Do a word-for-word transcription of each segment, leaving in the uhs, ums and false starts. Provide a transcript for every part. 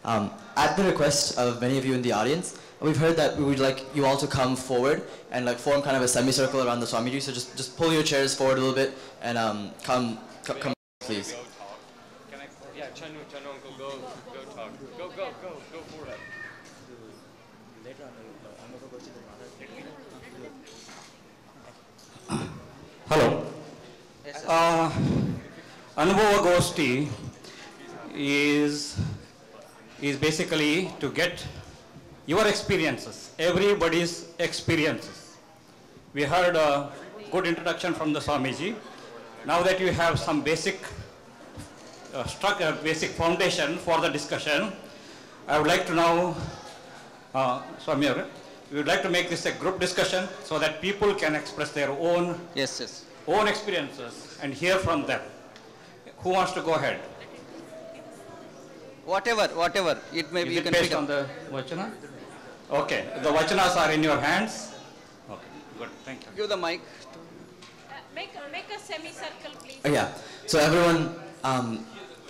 Um, at the request of many of you in the audience, we've heard that we would like you all to come forward and like form kind of a semicircle around the Swamiji. So just just pull your chairs forward a little bit and um, come come, come please. Can I? Yeah, Chanu, Chanu, uncle, go go talk. Go go go go forward. Hello. Uh, Anubhava Goshti is, is basically to get your experiences, everybody's experiences. We heard a good introduction from the Swamiji. Now that you have some basic uh, structure, basic foundation for the discussion, I would like to now, uh, Swami, we would like to make this a group discussion so that people can express their own, yes, yes. own experiences and hear from them. Who wants to go ahead? Whatever, whatever. It may Is be, you it can based pick on up. the vachana? Okay, the vachanas are in your hands. Okay, good, thank you. Give the mic. Uh, make, make a semicircle, please. Oh, yeah. So everyone. Um,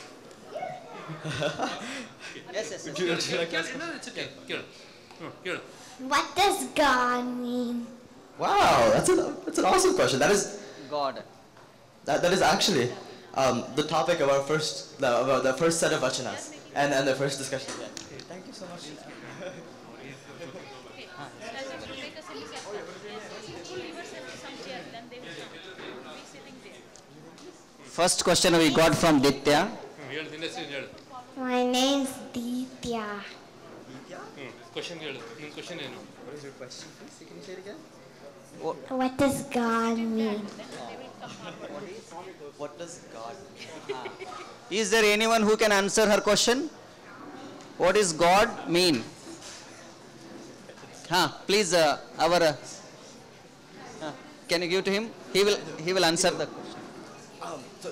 Yes, yes, yes. Would you, would you like to ask? No, it's okay. Here, here. What does God mean? Wow, that's an that's an awesome question. That is God. that that is actually um, the topic of our first the, of our, the first set of vachanas and and the first discussion. Yeah. Okay, thank you so much. Okay. Uh, so make a semicircle. Yes. Pull yourself to some chair, then they will come. Be sitting there. First question we got from Ditya. Here, Dinesh, here. My name's Ditya. Question here. Question here. What is your question, please? Can you say it again? What does God mean? What does God mean? Is there anyone who can answer her question? What does God mean? Huh, please, uh, our, uh, uh, can you give to him? He will, he will answer the question. Um, so,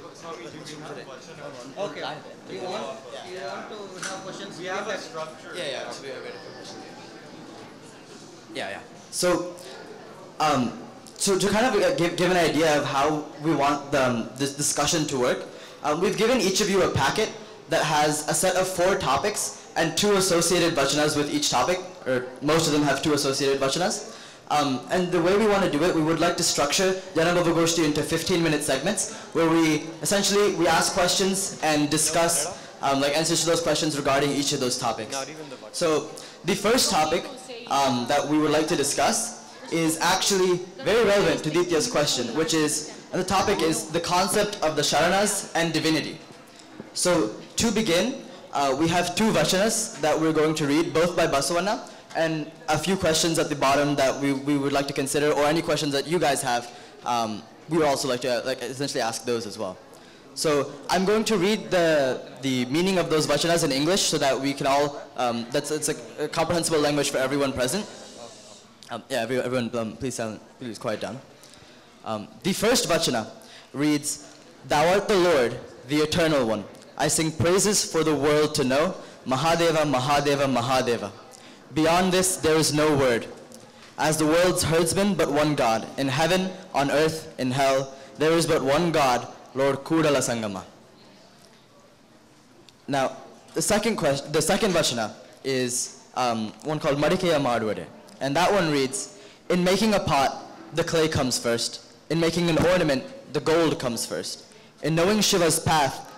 Okay. You want, you want to have questions? we have a structure. Yeah, yeah. So we are ready for questions. Yeah, yeah. So, um, so to kind of uh, give, give an idea of how we want the, um, this discussion to work, um, we've given each of you a packet that has a set of four topics and two associated vachanas with each topic, or most of them have two associated vachanas. Um, and the way we want to do it, we would like to structure the Anubhava Goshti into fifteen minute segments where we essentially we ask questions and discuss um, like answers to those questions regarding each of those topics. So the first topic um, that we would like to discuss is actually very relevant to Ditya's question, which is, and the topic is the concept of the Sharanas and divinity. So to begin, uh, we have two vachanas that we're going to read, both by Basavana, and a few questions at the bottom that we, we would like to consider, or any questions that you guys have, um, we would also like to uh, like essentially ask those as well. So I'm going to read the, the meaning of those vachanas in English so that we can all, um, that's it's a, a comprehensible language for everyone present. Um, yeah, every, everyone um, please, silent, please quiet down. Um, the first vachana reads, Thou art the Lord, the Eternal One. I sing praises for the world to know, Mahadeva, Mahadeva, Mahadeva. Beyond this, there is no word. As the world's herdsman, but one God. In heaven, on earth, in hell, there is but one God, Lord Kudala Sangama. Now, the second question, the second vachana is um, one called Madikeya Madwade. And that one reads, in making a pot, the clay comes first. In making an ornament, the gold comes first. In knowing Shiva's path,